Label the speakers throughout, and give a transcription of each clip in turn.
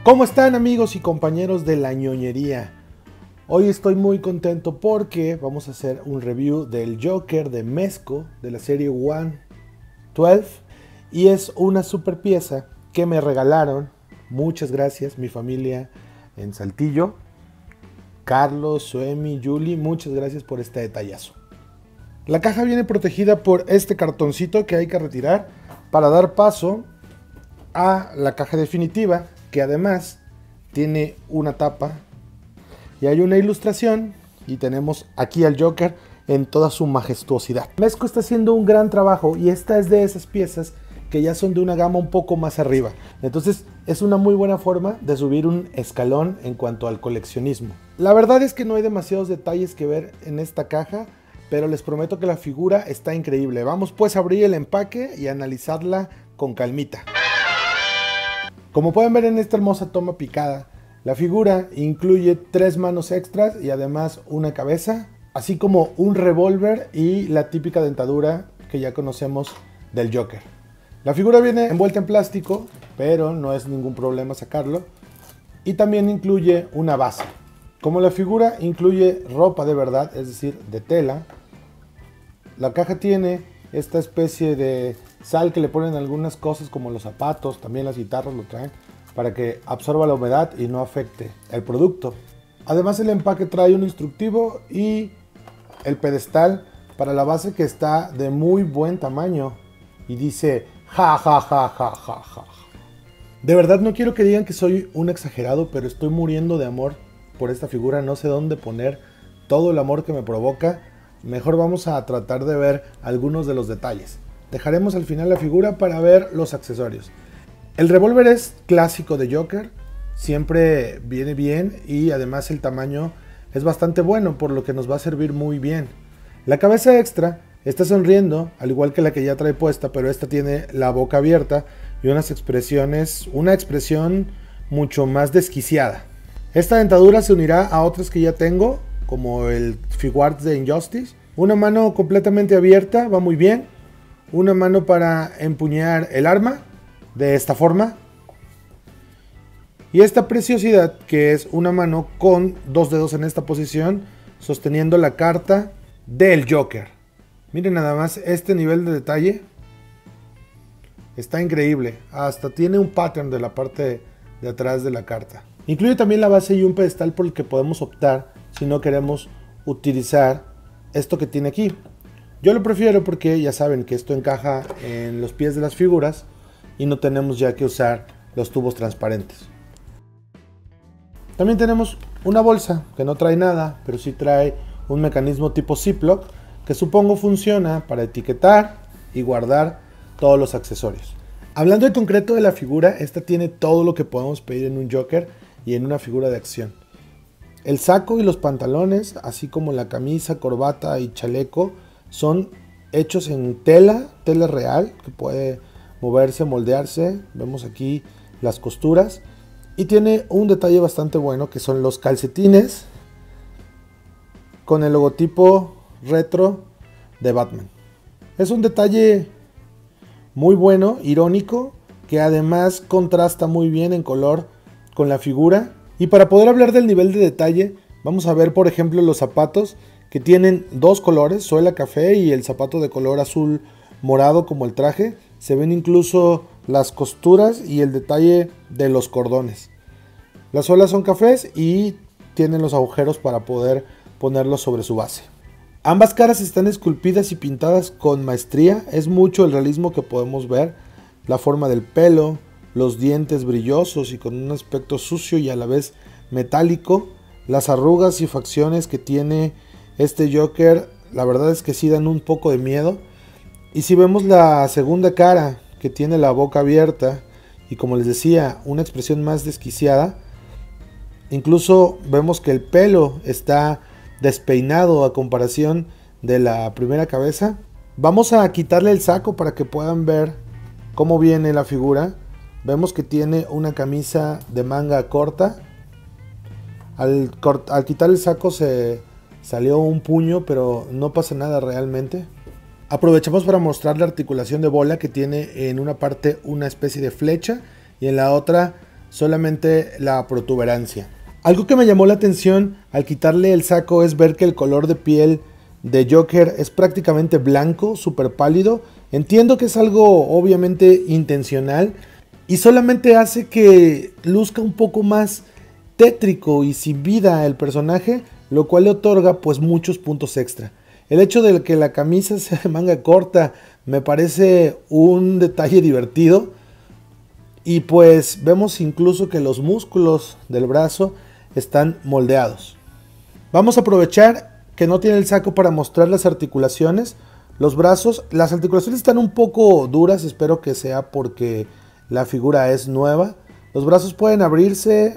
Speaker 1: ¿Cómo están, amigos y compañeros de la ñoñería? Hoy estoy muy contento porque vamos a hacer un review del Joker de Mezco de la serie 112 y es una super pieza que me regalaron. Muchas gracias, mi familia en Saltillo. Carlos, Suemi, Julie, muchas gracias por este detallazo. La caja viene protegida por este cartoncito que hay que retirar para dar paso a la caja definitiva, que además tiene una tapa y hay una ilustración y tenemos aquí al Joker en toda su majestuosidad. Mezco está haciendo un gran trabajo y esta es de esas piezas que ya son de una gama un poco más arriba. Entonces es una muy buena forma de subir un escalón en cuanto al coleccionismo. La verdad es que no hay demasiados detalles que ver en esta caja, pero les prometo que la figura está increíble. Vamos pues a abrir el empaque y analizarla con calmita. Como pueden ver en esta hermosa toma picada, la figura incluye 3 manos extras y además una cabeza, así como un revólver y la típica dentadura que ya conocemos del Joker. La figura viene envuelta en plástico, pero no es ningún problema sacarlo, y también incluye una base. Como la figura incluye ropa de verdad, es decir, de tela, la caja tiene esta especie de sal que le ponen algunas cosas como los zapatos, también las guitarras lo traen, para que absorba la humedad y no afecte el producto. Además el empaque trae un instructivo y el pedestal para la base, que está de muy buen tamaño y dice ja ja ja ja ja ja. De verdad no quiero que digan que soy un exagerado, pero estoy muriendo de amor por esta figura. No sé dónde poner todo el amor que me provoca. Mejor vamos a tratar de ver algunos de los detalles. Dejaremos al final la figura para ver los accesorios. El revólver es clásico de Joker, siempre viene bien y además el tamaño es bastante bueno, por lo que nos va a servir muy bien. La cabeza extra está sonriendo, al igual que la que ya trae puesta, pero esta tiene la boca abierta y una expresión mucho más desquiciada. Esta dentadura se unirá a otras que ya tengo, como el Figuarts de Injustice. Una mano completamente abierta, va muy bien. Una mano para empuñar el arma, de esta forma. Y esta preciosidad, que es una mano con 2 dedos en esta posición, sosteniendo la carta del Joker. Miren nada más este nivel de detalle. Está increíble. Hasta tiene un pattern de la parte de atrás de la carta. Incluye también la base y un pedestal por el que podemos optar si no queremos utilizar esto que tiene aquí. Yo lo prefiero porque ya saben que esto encaja en los pies de las figuras y no tenemos ya que usar los tubos transparentes. También tenemos una bolsa que no trae nada, pero sí trae un mecanismo tipo Ziploc que supongo funciona para etiquetar y guardar todos los accesorios. Hablando en concreto de la figura, esta tiene todo lo que podemos pedir en un Joker y en una figura de acción. El saco y los pantalones, así como la camisa, corbata y chaleco, son hechos en tela real, que puede moverse, moldearse. Vemos aquí las costuras. Y tiene un detalle bastante bueno, que son los calcetines con el logotipo retro de Batman. Es un detalle muy bueno, irónico, que además contrasta muy bien en color con la figura. Y para poder hablar del nivel de detalle, vamos a ver por ejemplo los zapatos, que tienen 2 colores, suela café y el zapato de color azul morado como el traje. Se ven incluso las costuras y el detalle de los cordones. Las suelas son cafés y tienen los agujeros para poder ponerlos sobre su base. Ambas caras están esculpidas y pintadas con maestría. Es mucho el realismo que podemos ver. La forma del pelo, los dientes brillosos y con un aspecto sucio y a la vez metálico. Las arrugas y facciones que tiene este Joker, la verdad es que sí dan un poco de miedo. Y si vemos la segunda cara, que tiene la boca abierta y, como les decía, una expresión más desquiciada, incluso vemos que el pelo está despeinado a comparación de la primera cabeza. Vamos a quitarle el saco para que puedan ver cómo viene la figura. Vemos que tiene una camisa de manga corta. Al quitar el saco se salió un puño, pero no pasa nada realmente. Aprovechamos para mostrar la articulación de bola, que tiene en una parte una especie de flecha y en la otra solamente la protuberancia. Algo que me llamó la atención al quitarle el saco es ver que el color de piel de Joker es prácticamente blanco, súper pálido. Entiendo que es algo obviamente intencional y solamente hace que luzca un poco más tétrico y sin vida el personaje, lo cual le otorga pues muchos puntos extra. El hecho de que la camisa sea de manga corta me parece un detalle divertido. Y pues vemos incluso que los músculos del brazo están moldeados. Vamos a aprovechar que no tiene el saco para mostrar las articulaciones. Los brazos, las articulaciones están un poco duras, espero que sea porque la figura es nueva. Los brazos pueden abrirse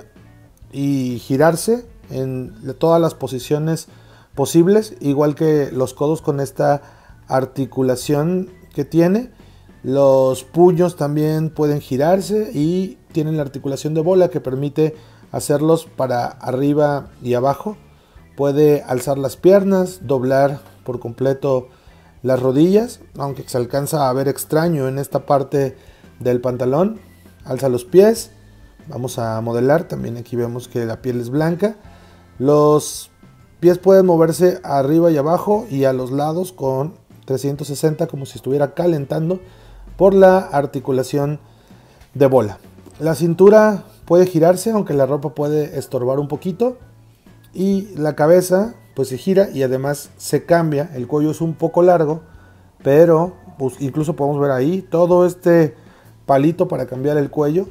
Speaker 1: y girarse en todas las posiciones posibles, igual que los codos con esta articulación que tiene. Los puños también pueden girarse y tienen la articulación de bola que permite hacerlos para arriba y abajo. Puede alzar las piernas, doblar por completo las rodillas, aunque se alcanza a ver extraño en esta parte del pantalón. Alza los pies, vamos a modelar, también aquí vemos que la piel es blanca. Los pies pueden moverse arriba y abajo y a los lados con 360 como si estuviera calentando por la articulación de bola. La cintura puede girarse, aunque la ropa puede estorbar un poquito. Y la cabeza pues se gira y además se cambia. El cuello es un poco largo, pero pues, incluso podemos ver ahí todo este palito para cambiar el cuello,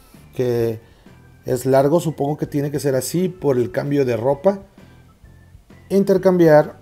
Speaker 1: que es largo. Supongo que tiene que ser así por el cambio de ropa. Intercambiar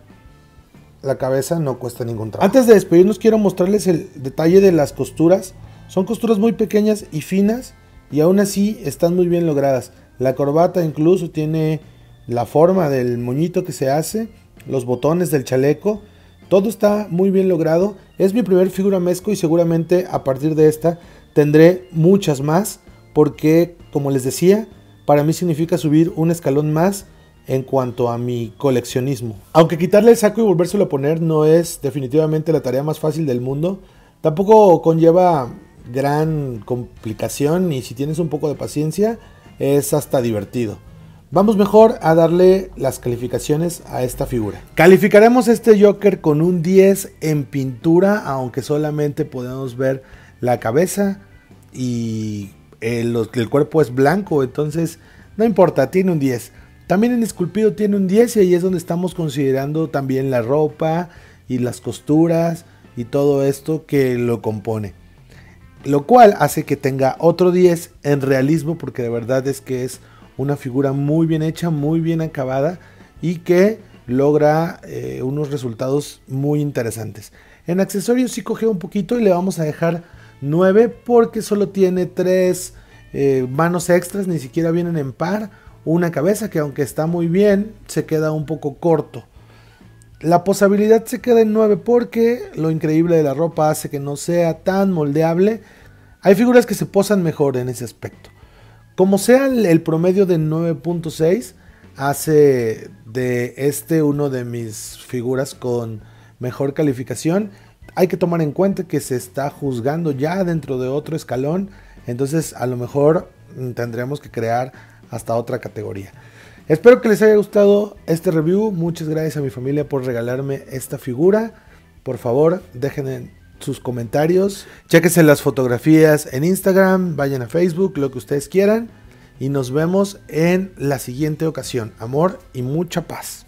Speaker 1: la cabeza no cuesta ningún trabajo. Antes de despedirnos quiero mostrarles el detalle de las costuras. Son costuras muy pequeñas y finas y aún así están muy bien logradas. La corbata incluso tiene la forma del moñito que se hace, los botones del chaleco, todo está muy bien logrado. Es mi primer figura Mezco y seguramente a partir de esta tendré muchas más, porque como les decía, para mí significa subir un escalón más en cuanto a mi coleccionismo. Aunque quitarle el saco y volvérselo a poner no es definitivamente la tarea más fácil del mundo, tampoco conlleva gran complicación y si tienes un poco de paciencia es hasta divertido. Vamos mejor a darle las calificaciones a esta figura. Calificaremos este Joker con un 10 en pintura, aunque solamente podemos ver la cabeza y el cuerpo es blanco, entonces no importa, tiene un 10. También en esculpido tiene un 10 y ahí es donde estamos considerando también la ropa y las costuras y todo esto que lo compone. Lo cual hace que tenga otro 10 en realismo, porque de verdad es que es una figura muy bien hecha, muy bien acabada y que logra unos resultados muy interesantes. En accesorios sí coge un poquito y le vamos a dejar 9 porque solo tiene 3 manos extras, ni siquiera vienen en par. Una cabeza que aunque está muy bien, se queda un poco corto. La posabilidad se queda en 9 porque lo increíble de la ropa hace que no sea tan moldeable. Hay figuras que se posan mejor en ese aspecto. Como sea, el promedio de 9.6 hace de este uno de mis figuras con mejor calificación. Hay que tomar en cuenta que se está juzgando ya dentro de otro escalón, entonces a lo mejor tendremos que crear hasta otra categoría. Espero que les haya gustado este review. Muchas gracias a mi familia por regalarme esta figura. Por favor, dejen en sus comentarios, chéquense las fotografías en Instagram, vayan a Facebook, lo que ustedes quieran y nos vemos en la siguiente ocasión. Amor y mucha paz.